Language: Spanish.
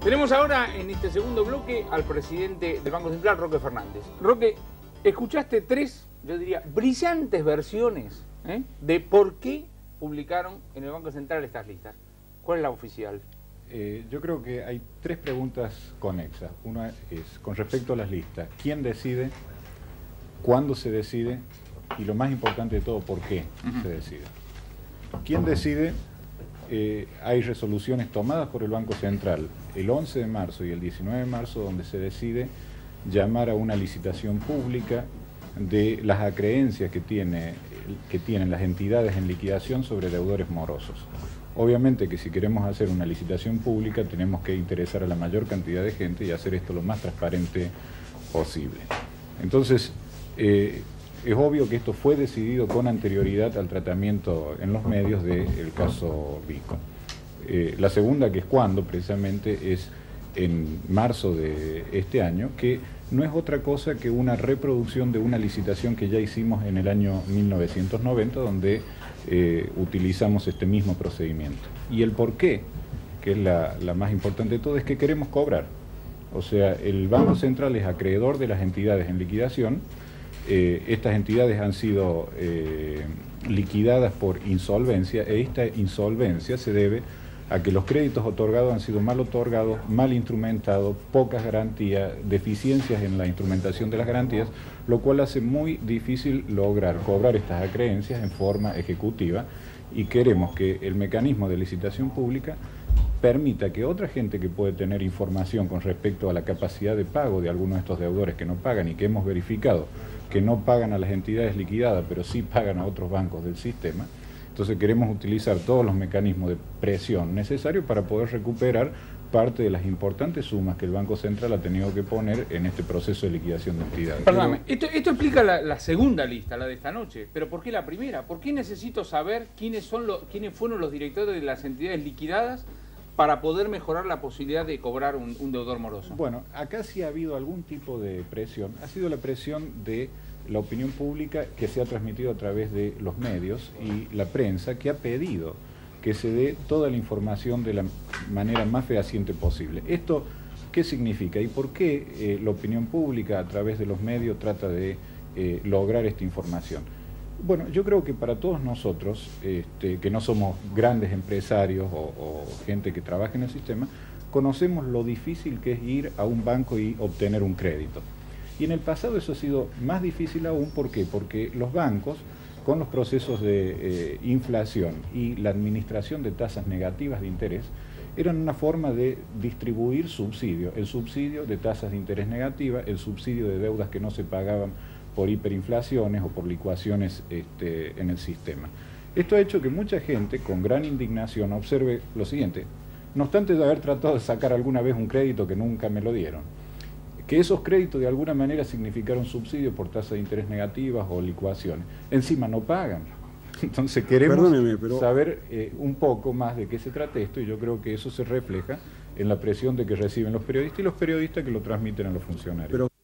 Tenemos ahora en este segundo bloque al presidente del Banco Central, Roque Fernández. Roque, escuchaste tres, yo diría, brillantes versiones de por qué publicaron en el Banco Central estas listas. ¿Cuál es la oficial? Yo creo que hay tres preguntas conexas. Una es con respecto a las listas. ¿Quién decide? ¿Cuándo se decide? Y lo más importante de todo, ¿por qué se decide? ¿Quién decide? Hay resoluciones tomadas por el Banco Central el 11 de marzo y el 19 de marzo donde se decide llamar a una licitación pública de las acreencias que tienen las entidades en liquidación sobre deudores morosos. Obviamente que si queremos hacer una licitación pública tenemos que interesar a la mayor cantidad de gente y hacer esto lo más transparente posible. Entonces, es obvio que esto fue decidido con anterioridad al tratamiento en los medios del caso Vico. La segunda, que es cuándo, precisamente, es en marzo de este año, que no es otra cosa que una reproducción de una licitación que ya hicimos en el año 1990, donde utilizamos este mismo procedimiento. Y el por qué, que es la más importante de todo, es que queremos cobrar. O sea, el Banco Central es acreedor de las entidades en liquidación. Estas entidades han sido liquidadas por insolvencia, e esta insolvencia se debe a que los créditos otorgados han sido mal otorgados, mal instrumentados, pocas garantías, deficiencias en la instrumentación de las garantías, lo cual hace muy difícil lograr cobrar estas acreencias en forma ejecutiva, y queremos que el mecanismo de licitación pública permita que otra gente que puede tener información con respecto a la capacidad de pago de algunos de estos deudores que no pagan y que hemos verificado que no pagan a las entidades liquidadas, pero sí pagan a otros bancos del sistema. Entonces queremos utilizar todos los mecanismos de presión necesarios para poder recuperar parte de las importantes sumas que el Banco Central ha tenido que poner en este proceso de liquidación de entidades. Perdóname, esto explica la segunda lista, la de esta noche, pero ¿por qué la primera? ¿Por qué necesito saber quiénes fueron los directores de las entidades liquidadas para poder mejorar la posibilidad de cobrar un deudor moroso? Bueno, acá sí ha habido algún tipo de presión. Ha sido la presión de la opinión pública que se ha transmitido a través de los medios y la prensa, que ha pedido que se dé toda la información de la manera más fehaciente posible. ¿Esto qué significa y por qué la opinión pública a través de los medios trata de lograr esta información? Bueno, yo creo que para todos nosotros, que no somos grandes empresarios o gente que trabaja en el sistema, conocemos lo difícil que es ir a un banco y obtener un crédito. Y en el pasado eso ha sido más difícil aún. ¿Por qué? Porque los bancos, con los procesos de inflación y la administración de tasas negativas de interés, eran una forma de distribuir subsidio, el subsidio de tasas de interés negativas, el subsidio de deudas que no se pagaban por hiperinflaciones o por licuaciones en el sistema. Esto ha hecho que mucha gente, con gran indignación, observe lo siguiente: no obstante de haber tratado de sacar alguna vez un crédito que nunca me lo dieron, que esos créditos de alguna manera significaron subsidio por tasas de interés negativas o licuaciones, encima no pagan. Entonces queremos saber un poco más de qué se trata esto, y yo creo que eso se refleja en la presión de que reciben los periodistas y los periodistas que lo transmiten a los funcionarios.